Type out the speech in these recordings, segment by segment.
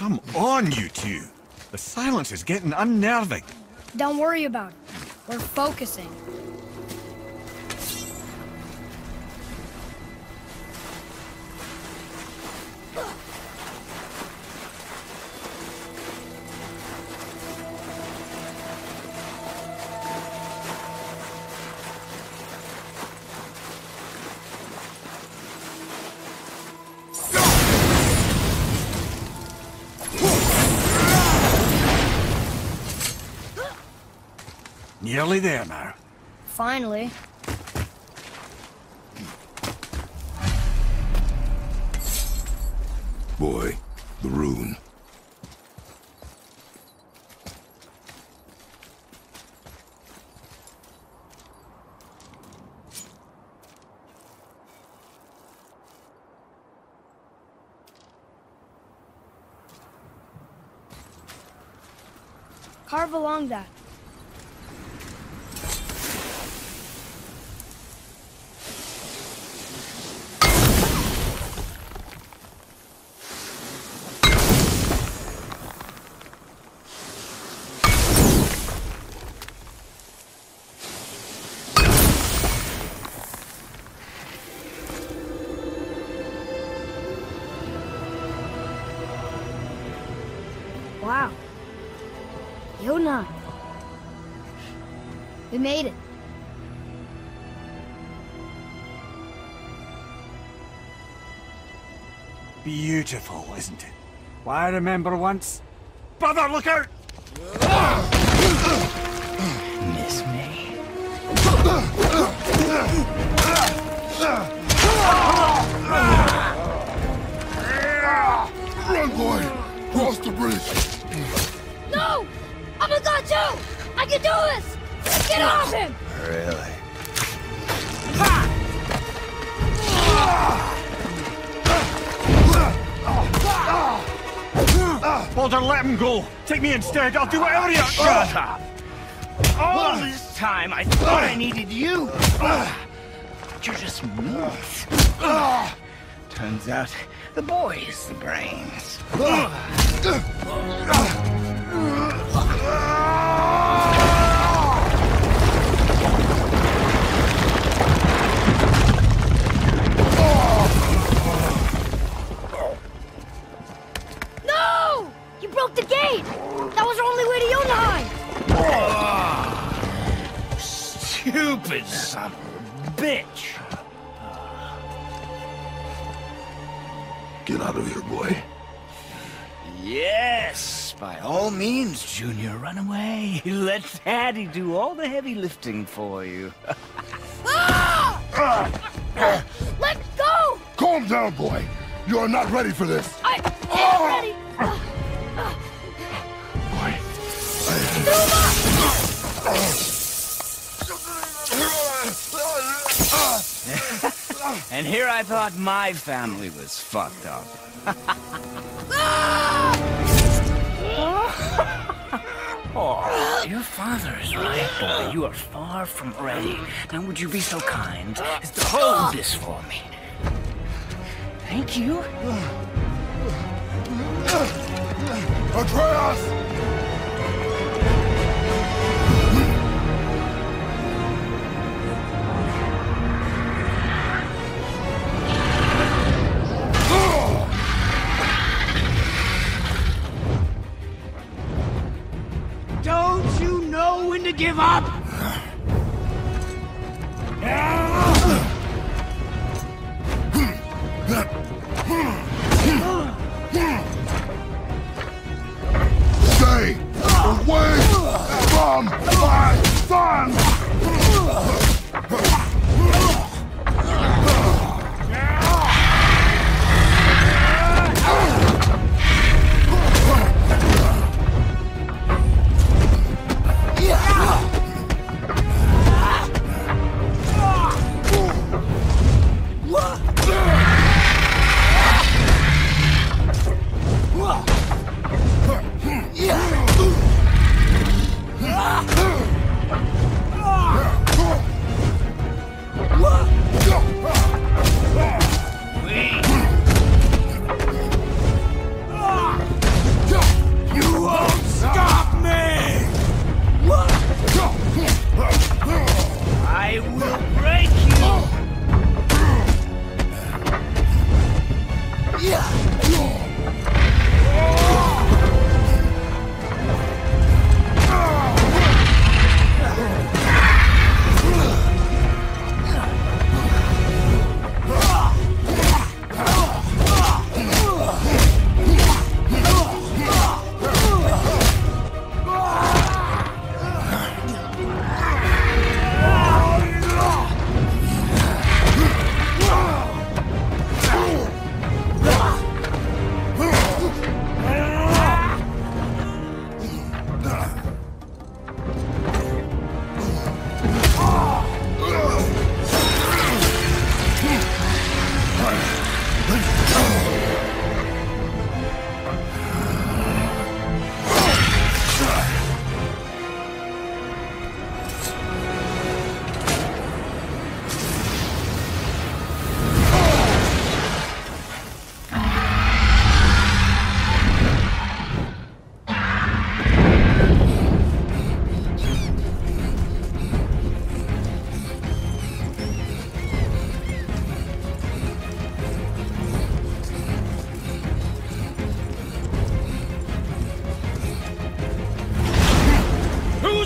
Come on, you two. The silence is getting unnerving. Don't worry about it. We're focusing. Nearly there now. Finally. Boy, the rune. Carve along that. Wow. Yona. We made it. Beautiful, isn't it? Why, I remember once... Brother, look out! Miss me? Run, boy! Cross the bridge! No! I'm a god too! I can do this! Get off him! Really? Baldur, let him go! Take me instead, I'll do whatever you... Shut up! All this time I thought I needed you! But you're just meat. Turns out the boy is the brains. No! You broke the gate! That was our only way to Jotunheim! Stupid son of a bitch! Get out of here, boy. Yes, by all means, Junior, run away. Let Daddy do all the heavy lifting for you. Let go! Calm down, boy. You are not ready for this. I'm ready! Boy. And here I thought my family was fucked up. Oh, your father is right, boy. You are far from ready. Now would you be so kind as to hold this for me? Thank you. Atreus! Don't you know when to give up? Stay away from my son!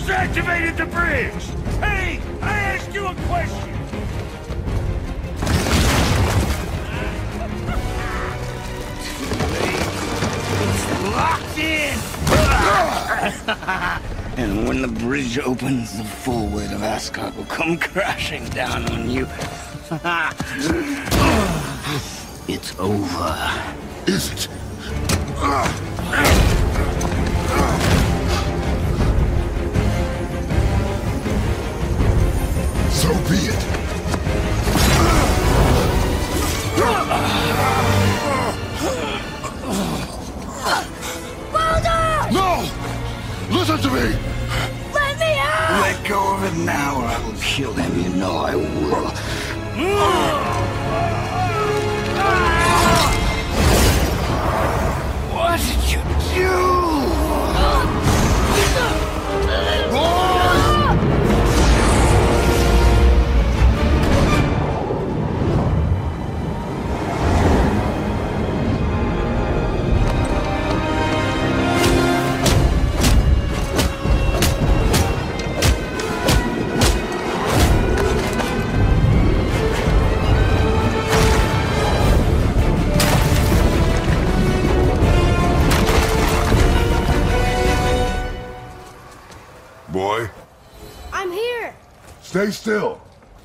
just activated the bridge! Hey, I asked you a question! It's locked in! And when the bridge opens, the full weight of Asgard will come crashing down on you. It's over. Is it? So be it. Baldur! No! Listen to me! Let me out! Let go of it now or I will kill him. You know I will. What did you do? Boy, I'm here! stay still.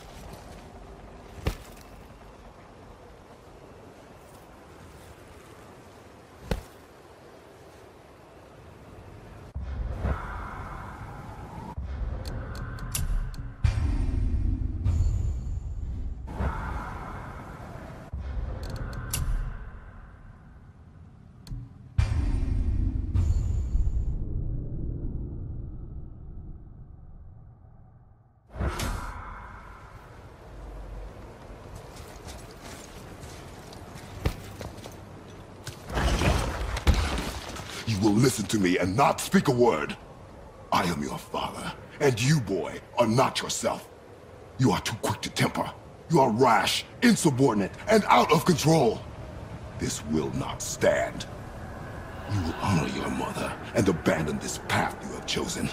You will listen to me and not speak a word. I am your father, and you, boy, are not yourself. You are too quick to temper. You are rash, insubordinate, and out of control. This will not stand. You will honor your mother and abandon this path you have chosen.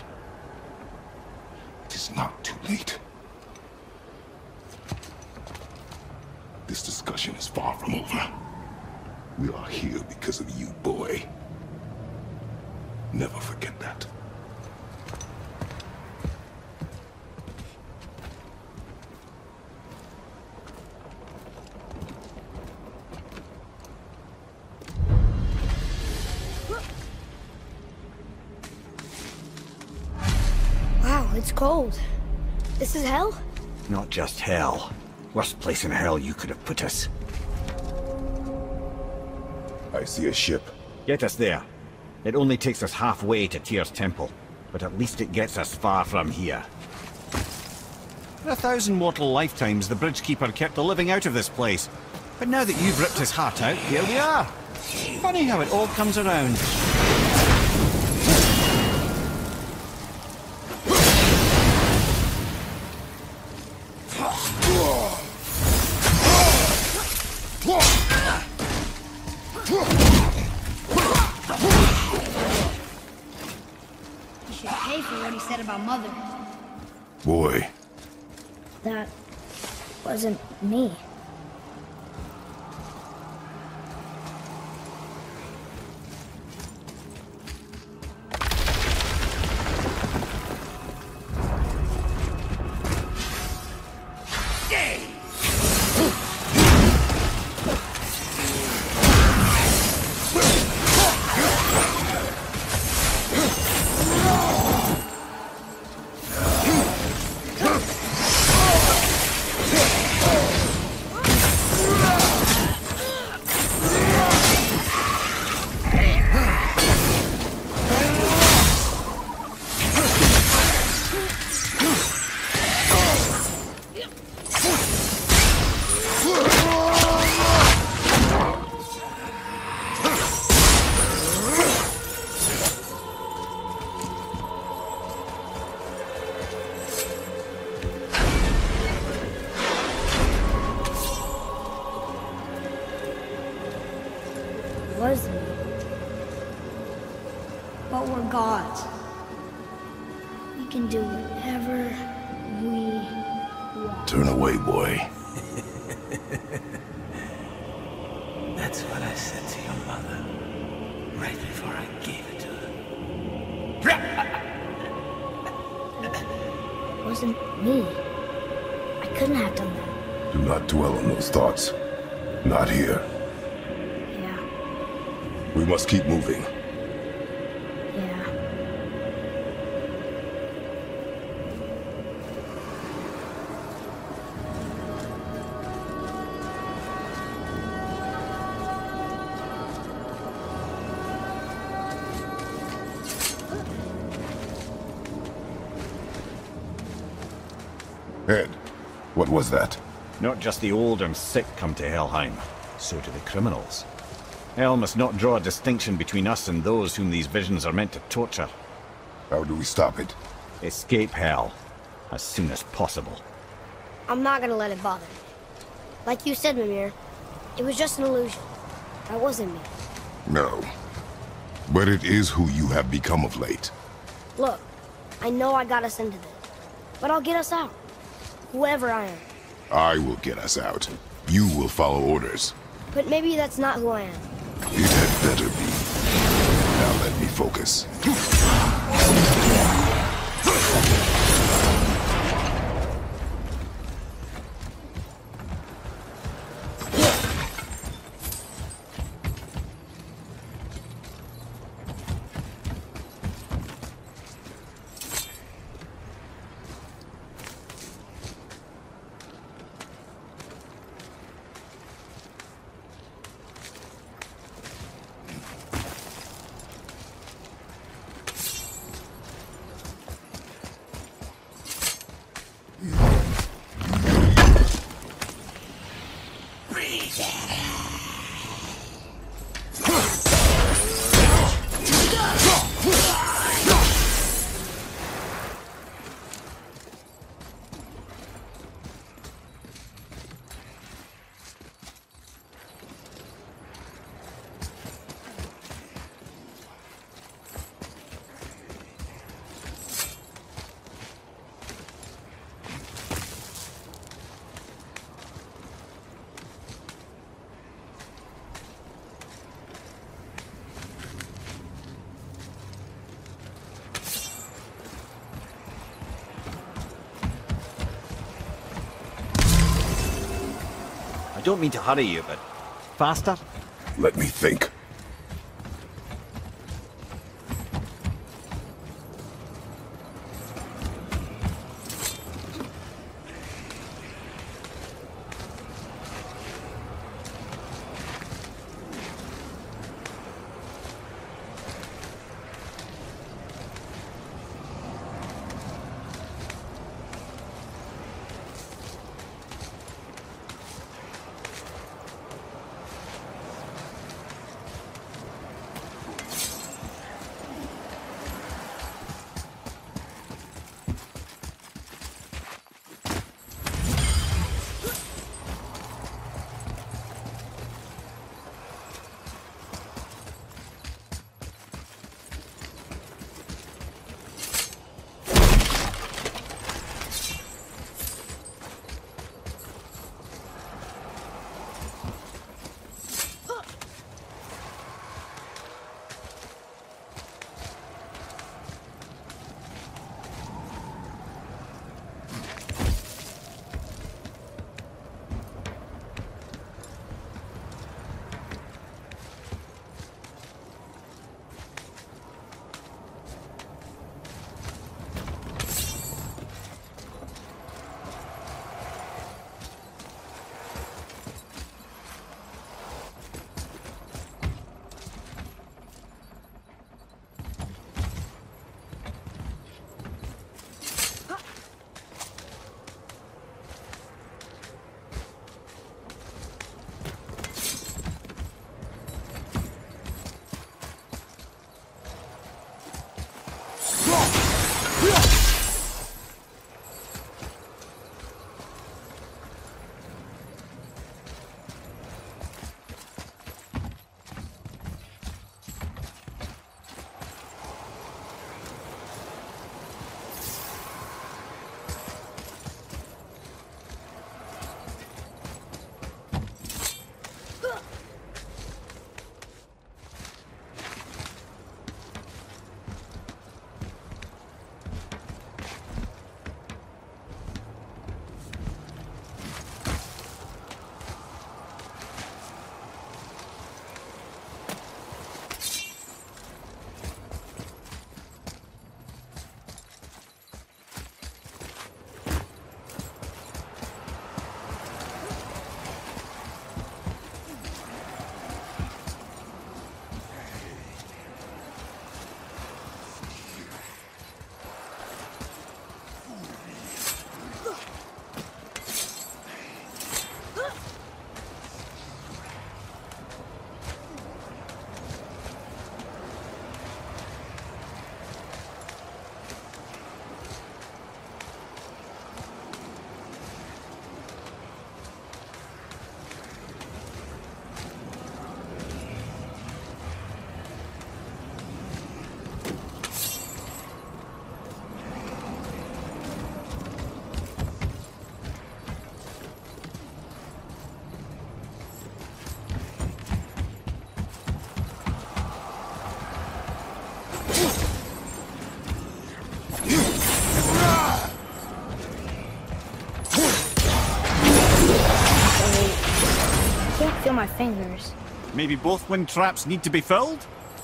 It is not too late. This discussion is far from over. We are here because of you, boy. Never forget that. Wow, it's cold. This is hell? Not just hell. Worst place in hell you could have put us. I see a ship. Get us there. It only takes us halfway to Tyr's temple, but at least it gets us far from here. For 1,000 mortal lifetimes, the Bridgekeeper kept the living out of this place. But now that you've ripped his heart out, here we are. Funny how it all comes around. You should pay for what he said about Mother. Boy. That wasn't me. Was me. But we're gods. We can do whatever we want. Turn away, boy. That's what I said to your mother, right before I gave it to her. It wasn't me. I couldn't have done that. Do not dwell on those thoughts. Not here. Yeah. We must keep moving. Yeah. Ed, what was that? Not just the old and sick come to Helheim, so do the criminals. Hell must not draw a distinction between us and those whom these visions are meant to torture. How do we stop it? Escape Hell, as soon as possible. I'm not gonna let it bother me. Like you said, Mimir, it was just an illusion. That wasn't me. No. But it is who you have become of late. Look, I know I got us into this, but I'll get us out. Whoever I am. I will get us out. You will follow orders. But maybe that's not who I am. It had better be. Now let me focus. I don't mean to hurry you, but faster? Let me think. I can't feel my fingers. Maybe both wind traps need to be filled?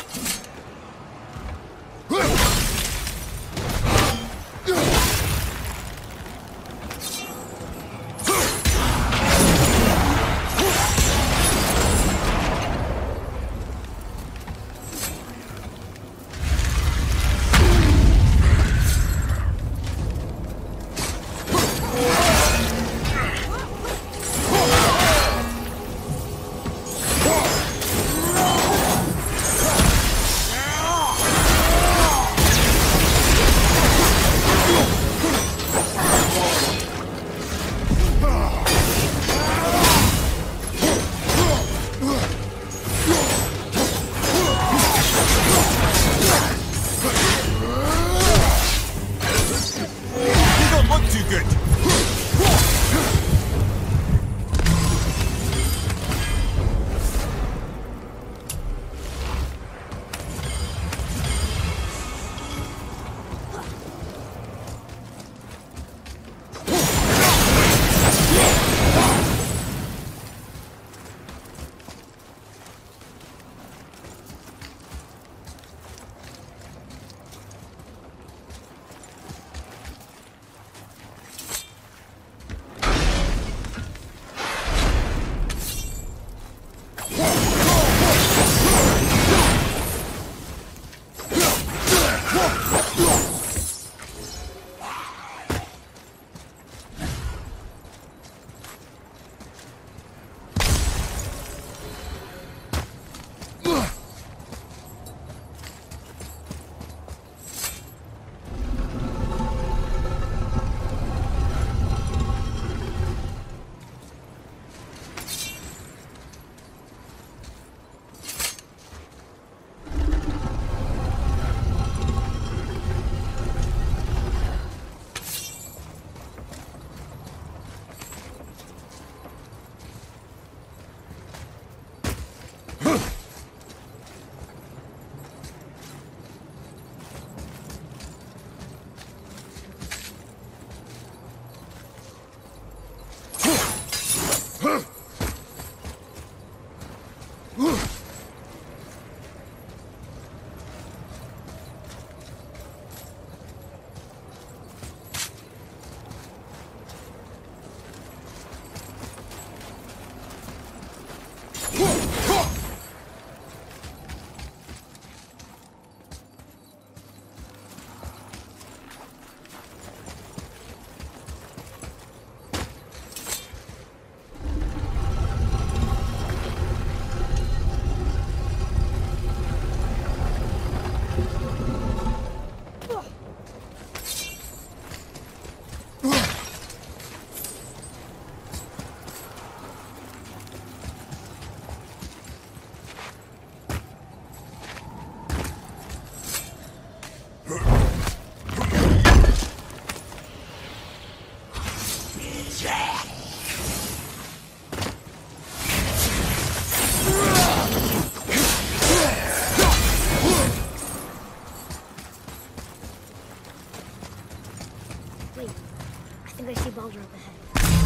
Baldur up ahead.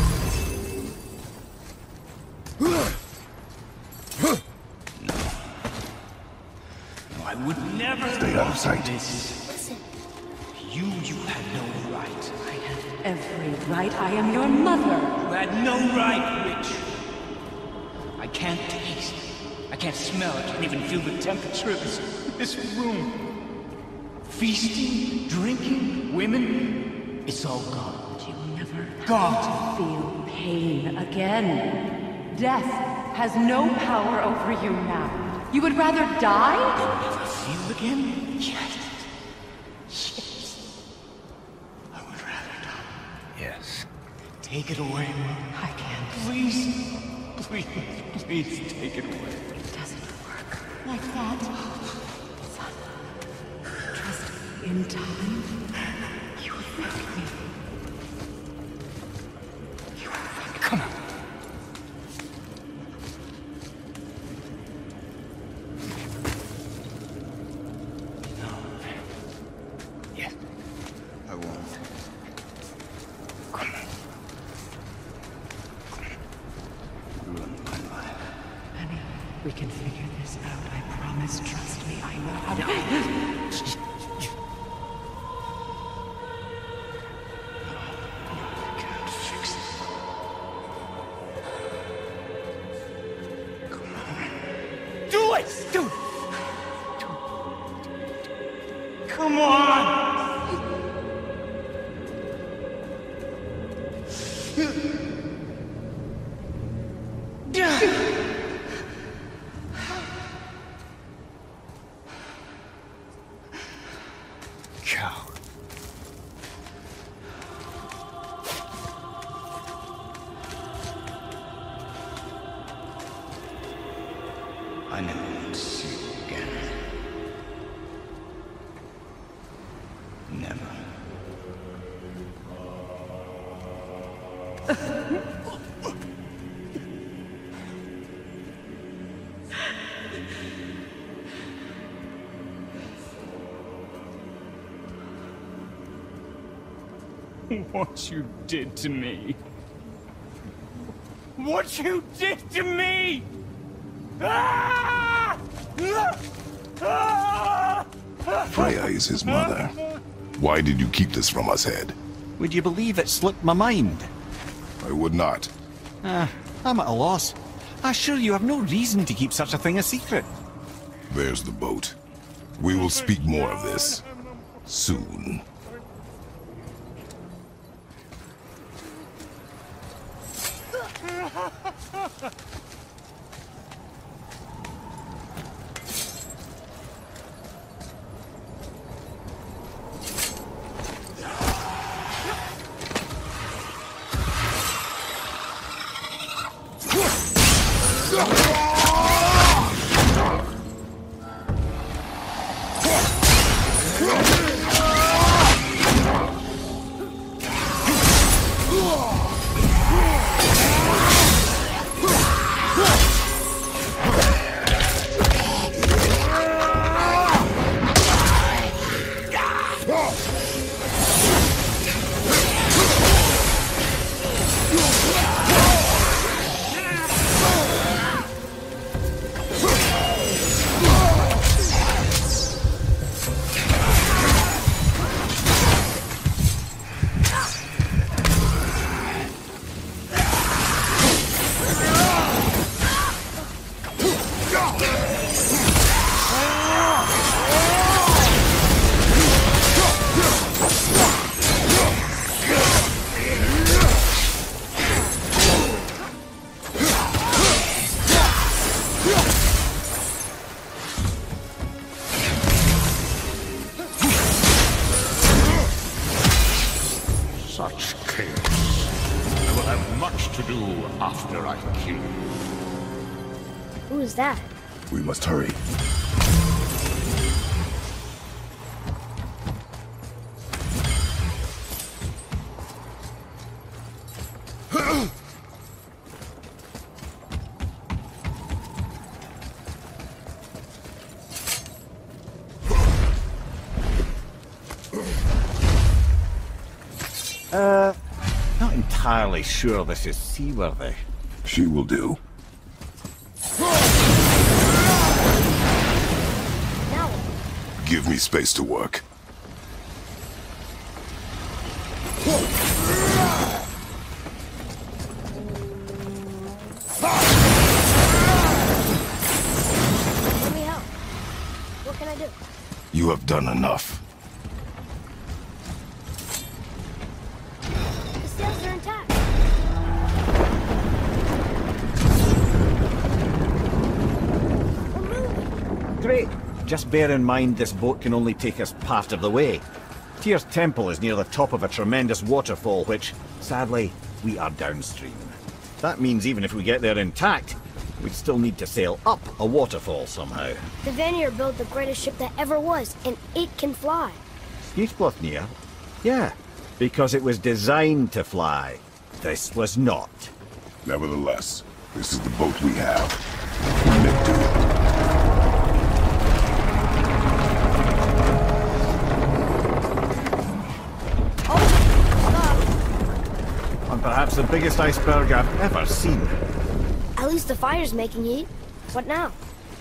No, I would never Stay out of sight. This. Listen. You had no right. I have every right. I am your mother. You had no right, witch. I can't taste. I can't smell. I can't even feel the temperature of this room. Feasting, drinking, women. It's all gone. You'll never Gone. feel pain again. Death has no power over you now. You would rather die? Never feel again? Yes. I would rather die. Yes. Take it away. I can't. Please. Please take it away. It doesn't work like that. Son, trust me. In time, you will thank me. You will thank me. Come on. No. Yes. We can figure this out, I promise. Trust me, I know how to... I can't fix it. Come on. Do it! Come on! Cow. I never want to see you again. Never. What you did to me. What you did to me! Ah! Ah! Freya is his mother. Why did you keep this from us, Head? Would you believe it slipped my mind? I would not. I'm at a loss. I assure you have no reason to keep such a thing a secret. There's the boat. We will speak more of this soon. Such chaos. I will have much to do after I kill you. Who is that? We must hurry. Not entirely sure this is seaworthy. She will do. Now, Give me space to work. let me help. What can I do? You have done enough. The sails are intact. We're moving. Great. Just bear in mind this boat can only take us part of the way. Tyr's temple is near the top of a tremendous waterfall which, sadly, we are downstream. That means even if we get there intact, we'd still need to sail up a waterfall somehow. The Vanir built the greatest ship that ever was, and it can fly. Skidbladnir? Yeah, because it was designed to fly. This was not. Nevertheless, this is the boat we have. Make do. And perhaps the biggest iceberg I've ever seen. At least the fire's making heat. What now?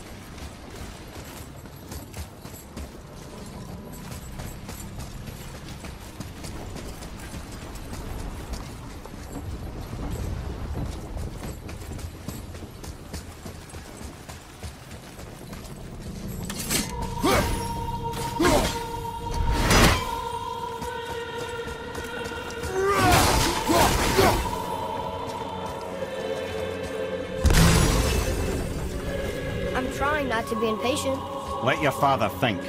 Not to be impatient. Let your father think.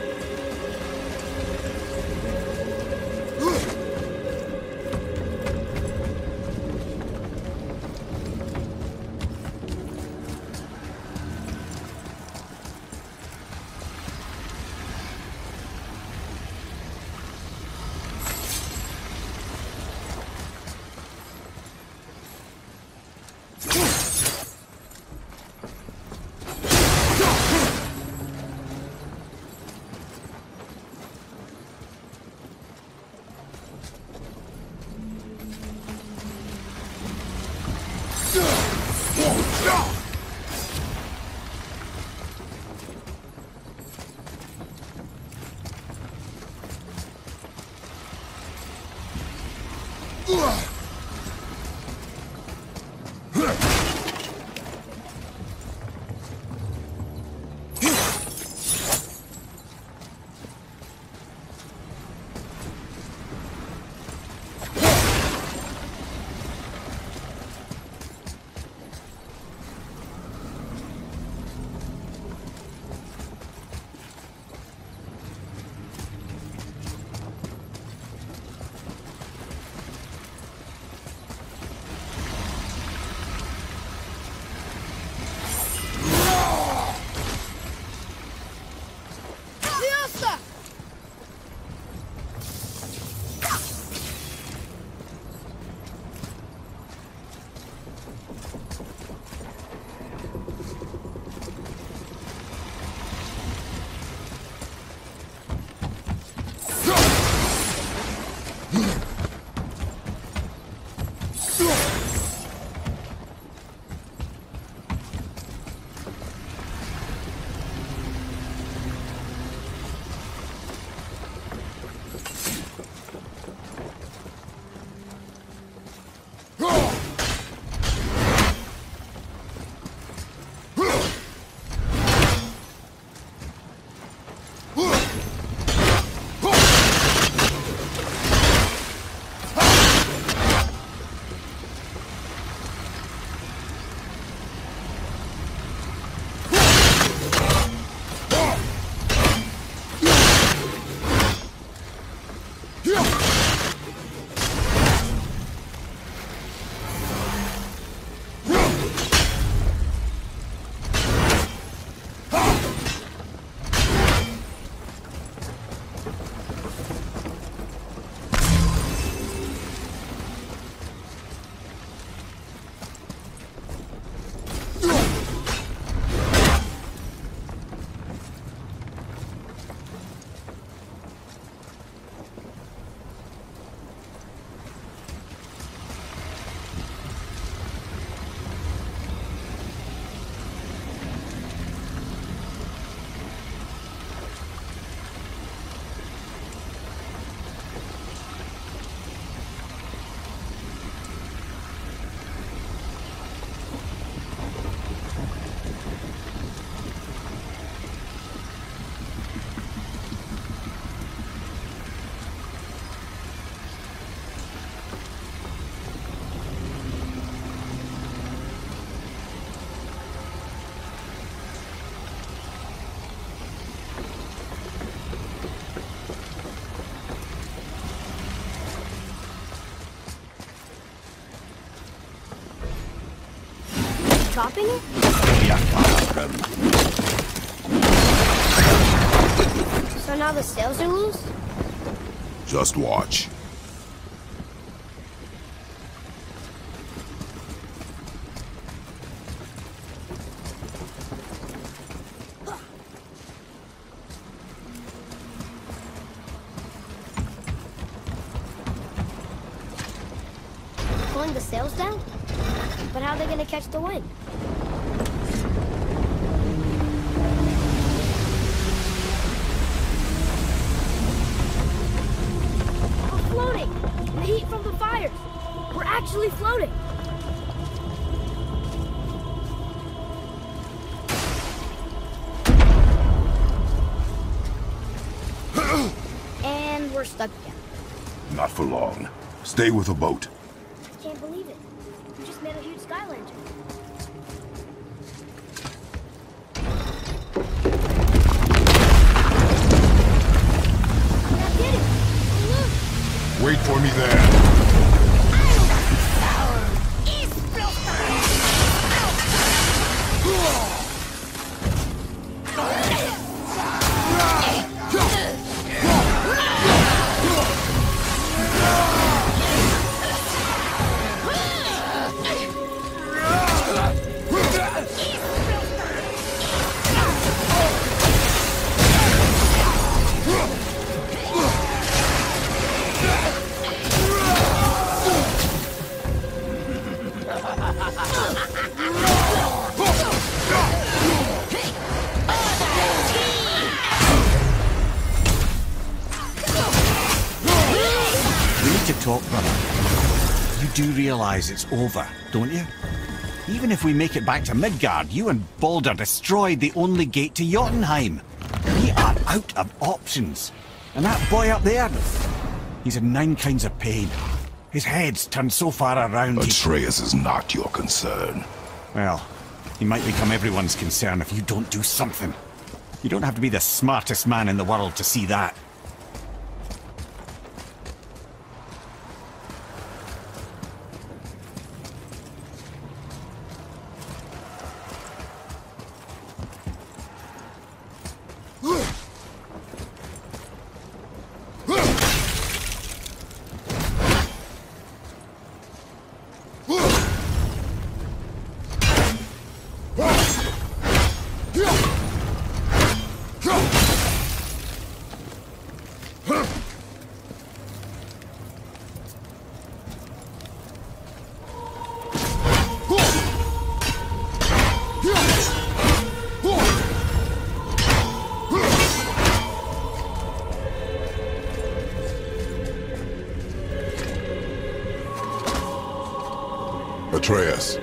Chopping it? So now the sails are loose? Just watch. Pulling the sails down? But how are they gonna catch the wind? actually floating. And we're stuck again. Not for long. Stay with the boat. I can't believe it. We just made a huge sky lantern. That did it! Look! Wait for me there. Talk, brother. You do realize it's over, don't you? Even if we make it back to Midgard, you and Baldur destroyed the only gate to Jotunheim. We are out of options. And that boy up there, he's in 9 kinds of pain. His head's turned so far around. Atreus is not your concern. Well, he might become everyone's concern if you don't do something. You don't have to be the smartest man in the world to see that. Atreus.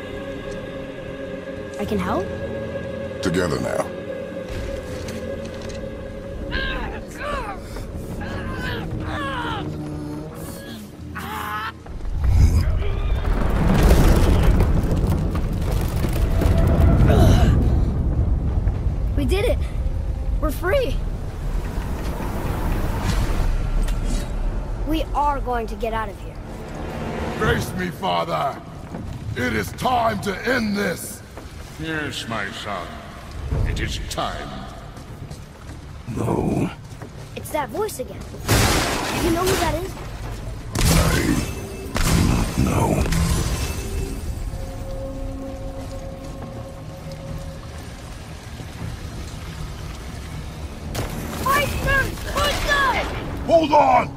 I can help? Together now. We did it! We're free! We are going to get out of here. Face me, father! It is time to end this! Yes, my son. It is time. No. It's that voice again. Do you know who that is? I do not know. Hold on!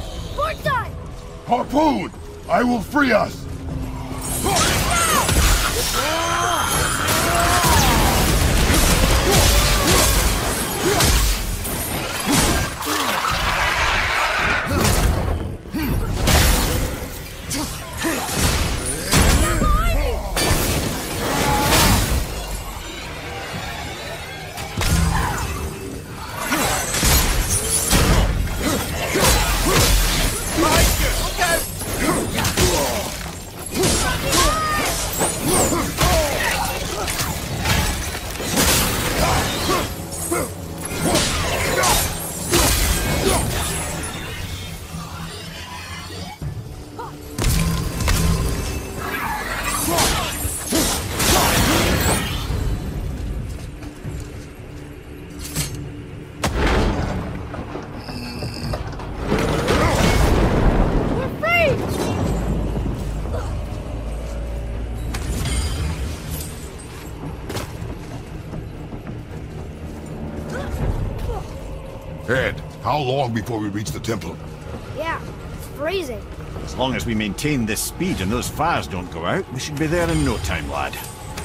Harpoon! I will free us! Ed, how long before we reach the temple? Yeah, it's freezing. As long as we maintain this speed and those fires don't go out, we should be there in no time, lad.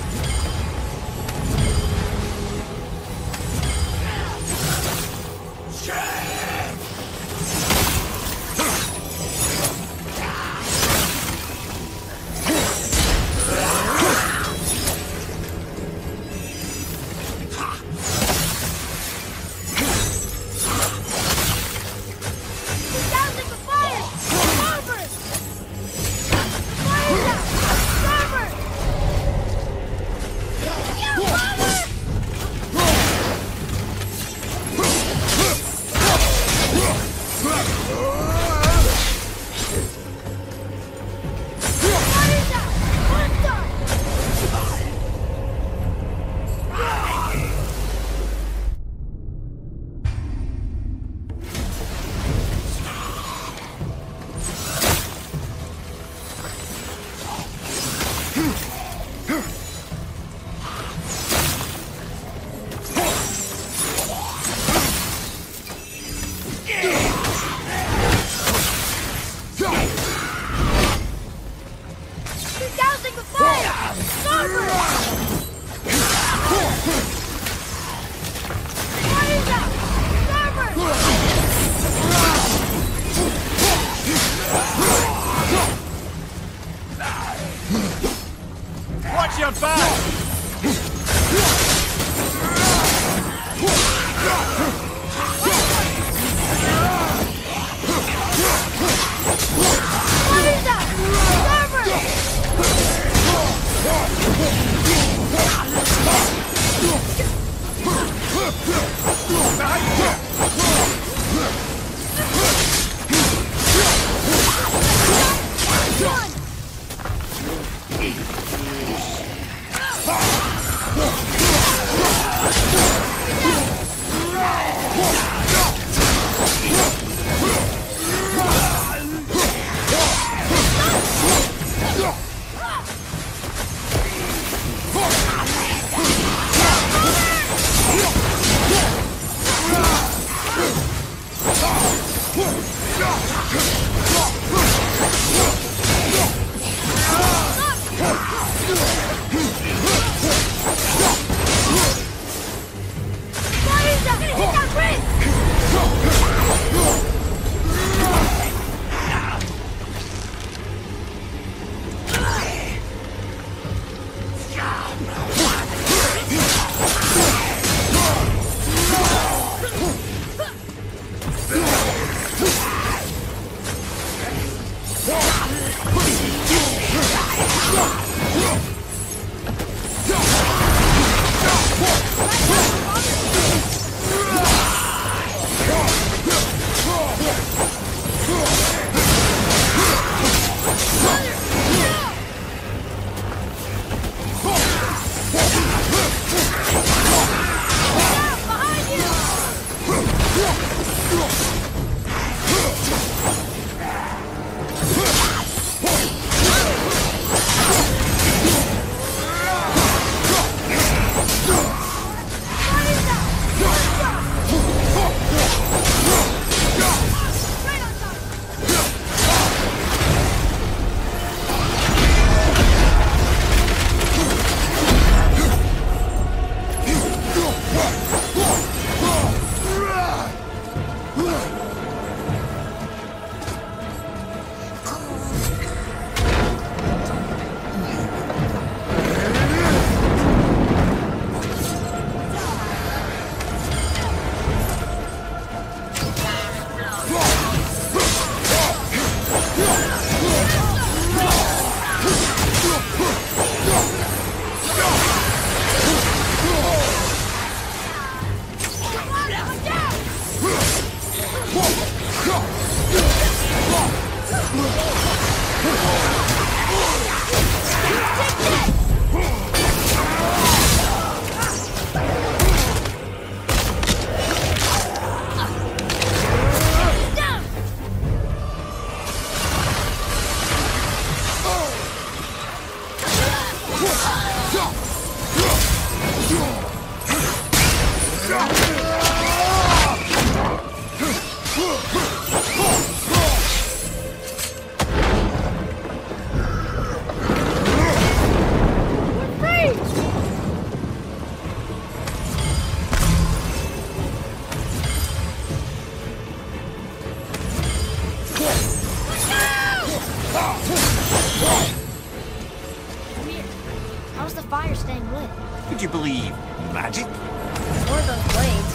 Watch your back! Weird. How's the fire staying lit? Would you believe magic? Or those blades.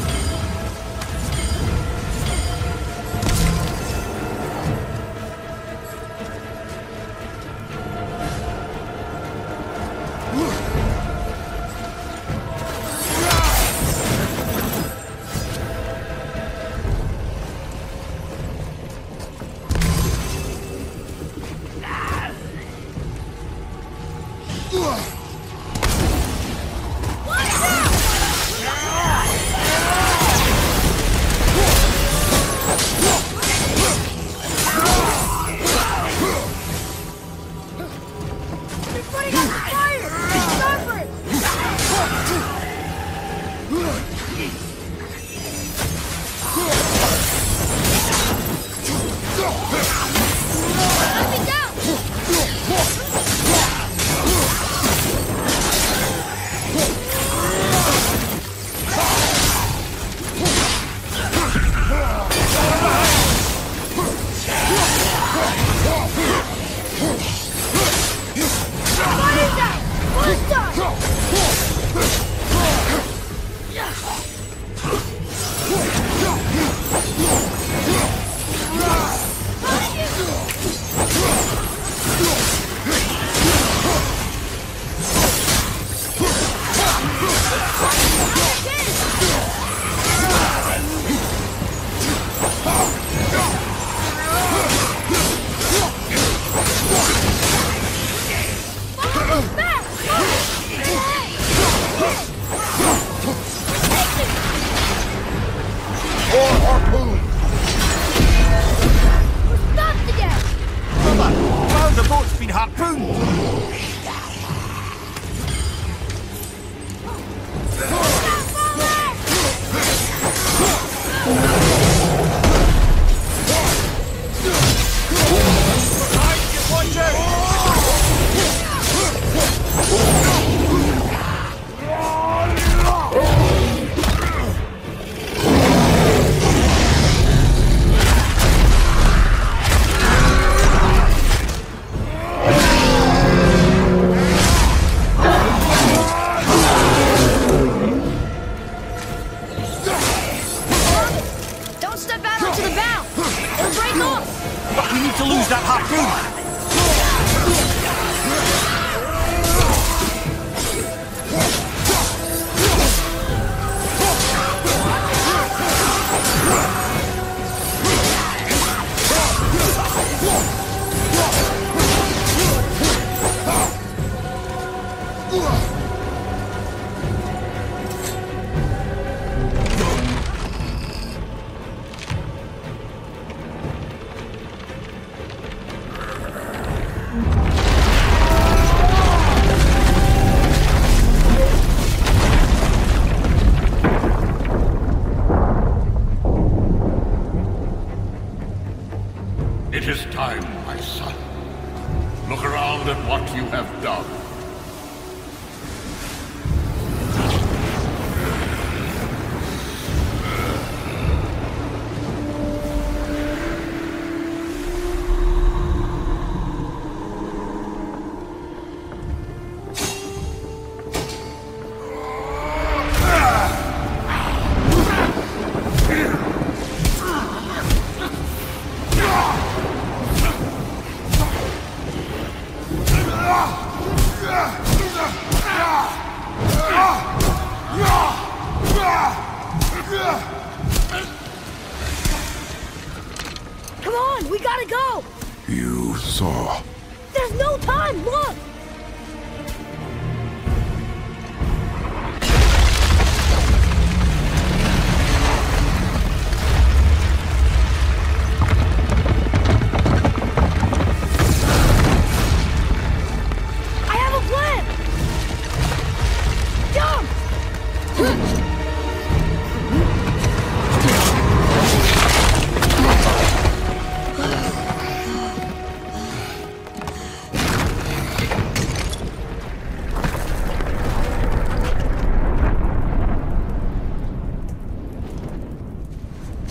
It is time, my son. Look around at what you have done. Come on, we gotta go! You saw. There's no time, look! I have a plan! Jump!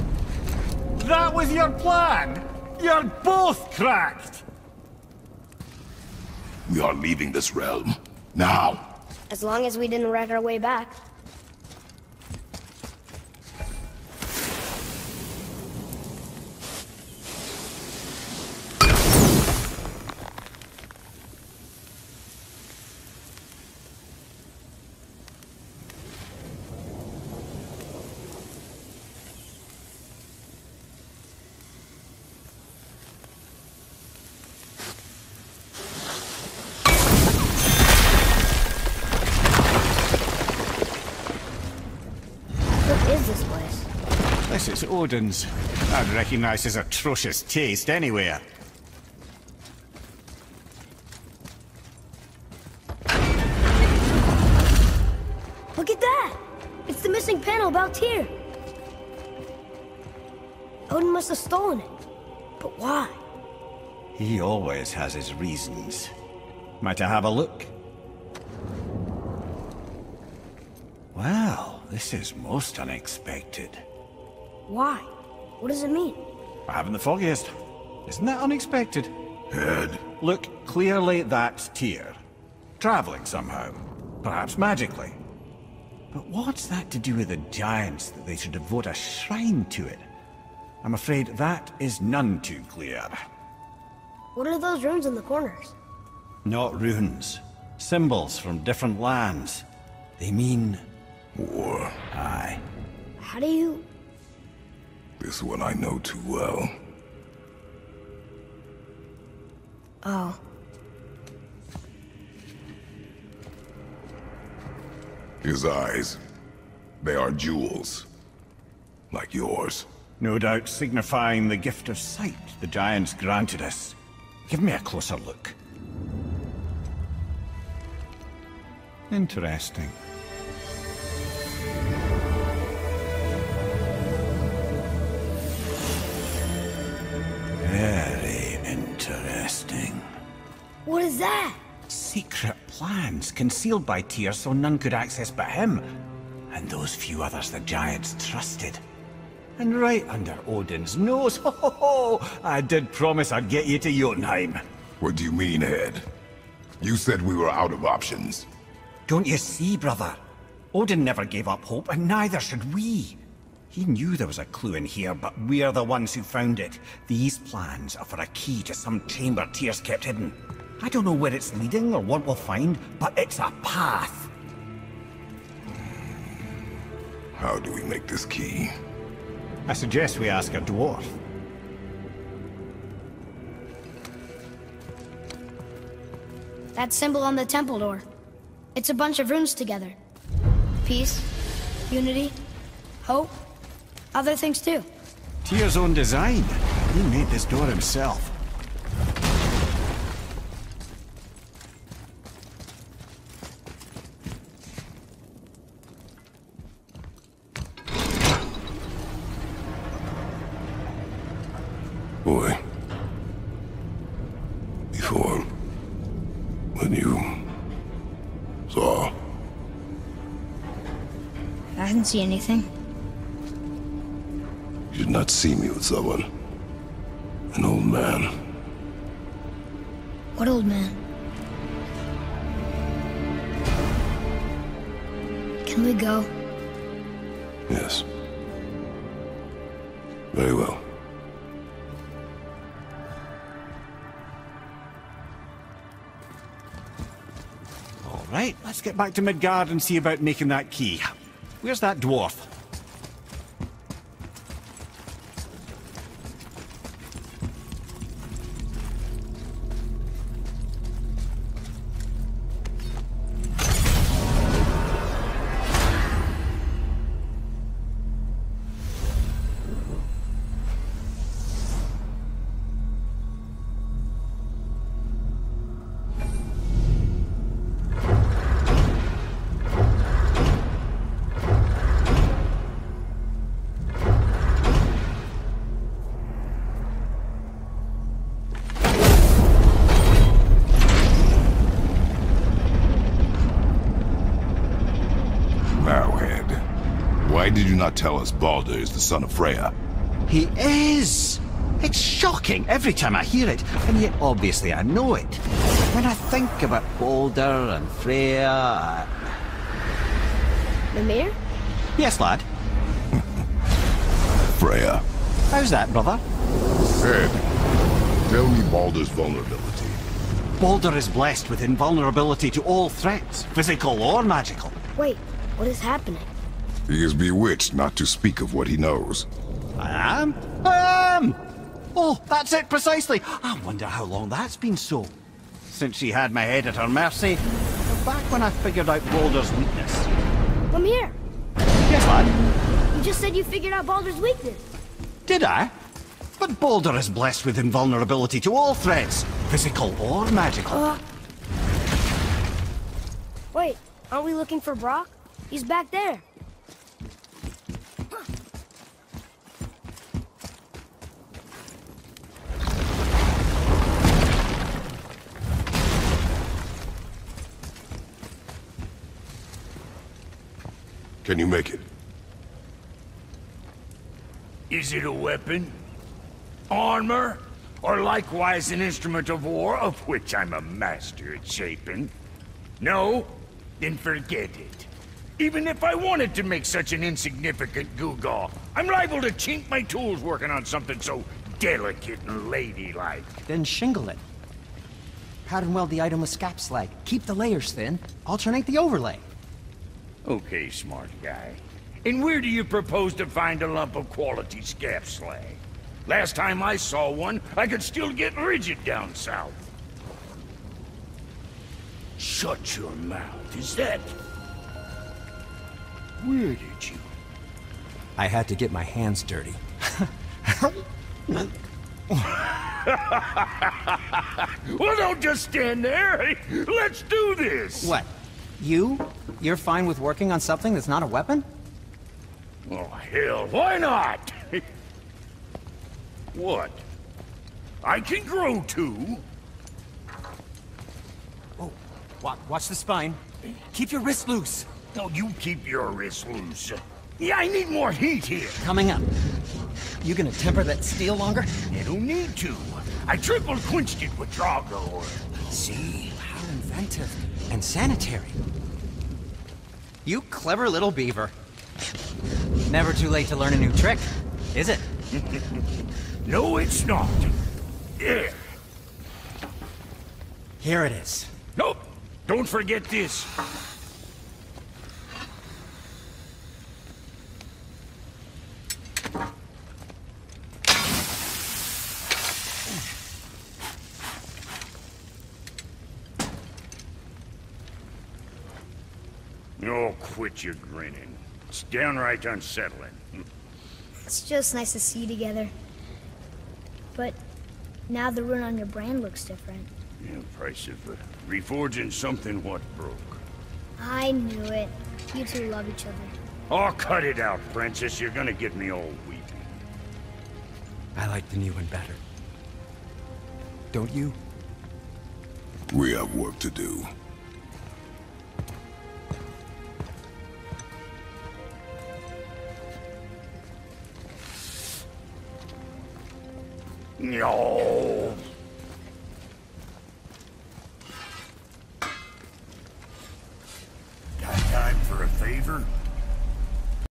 That was your plan? You're both cracked! We are leaving this realm. Now! As long as we didn't wreck our way back. It's Odin's. I'd recognize his atrocious taste anywhere. Look at that! It's the missing panel about Tyr. Odin must have stolen it. But why? He always has his reasons. Might I have a look? Well, this is most unexpected. Why? What does it mean? I haven't the foggiest. Isn't that unexpected? Head. Look, clearly that's Tyr. Traveling somehow. Perhaps magically. But what's that to do with the giants that they should devote a shrine to it? I'm afraid that is none too clear. What are those runes in the corners? Not runes. Symbols from different lands. They mean... war. Aye. How do you... This one I know too well. Oh. His eyes. They are jewels. Like yours. No doubt signifying the gift of sight the giants granted us. Give me a closer look. Interesting. Very interesting. What is that? Secret plans concealed by Tyr so none could access but him. And those few others the giants trusted. And right under Odin's nose, ho ho ho! I did promise I'd get you to Jotunheim. What do you mean, Head? You said we were out of options. Don't you see, brother? Odin never gave up hope, and neither should we. He knew there was a clue in here, but we're the ones who found it. These plans are for a key to some chamber Tyr's kept hidden. I don't know where it's leading or what we'll find, but it's a path. How do we make this key? I suggest we ask a dwarf. That symbol on the temple door. It's a bunch of runes together. Peace, unity, hope, other things too. Tyr's own design. He made this door himself. Boy. Before... when you... saw... I didn't see anything. You did not see me with someone. An old man. What old man? Can we go? Yes. Very well. All right, let's get back to Midgard and see about making that key. Where's that dwarf? Why did you not tell us Baldur is the son of Freya? He is! It's shocking every time I hear it, and yet obviously I know it. When I think about Boulder and Freya... Mimir? Yes, lad. Freya. How's that, brother? Ed, tell me Baldur's vulnerability. Baldur is blessed with invulnerability to all threats, physical or magical. Wait, what is happening? He is bewitched not to speak of what he knows. I am? I am! Oh, that's it precisely. I wonder how long that's been so. Since she had my head at her mercy, or back when I figured out Baldur's weakness. Mimir, Yes, lad? you just said you figured out Baldur's weakness. Did I? But Baldur is blessed with invulnerability to all threats, physical or magical. Wait, aren't we looking for Brock? He's back there. Can you make it? Is it a weapon? Armor? Or likewise an instrument of war, of which I'm a master at shaping? No? Then forget it. Even if I wanted to make such an insignificant gewgaw, I'm liable to chink my tools working on something so delicate and ladylike. Then shingle it. Pattern weld the item with scap slag. Keep the layers thin. Alternate the overlay. Okay, smart guy. And where do you propose to find a lump of quality scap slag? Last time I saw one, I could still get rigid down south. Shut your mouth, is that... Where did you... I had to get my hands dirty. Well, don't just stand there. Let's do this. What? You're fine with working on something that's not a weapon? Oh, hell, why not? What? I can grow too. Oh, watch the spine. Keep your wrist loose. No, you keep your wrist loose. Yeah, I need more heat here. Coming up. You gonna temper that steel longer? You don't need to. I triple quenched it with Drago. See? How inventive. And sanitary. You clever little beaver. Never too late to learn a new trick, is it? No, it's not. There. Here it is. Nope. Don't forget this. Oh, quit your grinning. It's downright unsettling. It's just nice to see you together. But now the rune on your brand looks different. Yeah, price of reforging something what broke. I knew it. You two love each other. Oh, cut it out, Princess. You're gonna get me all weepy. I like the new one better. Don't you? We have work to do. No. Got time for a favor?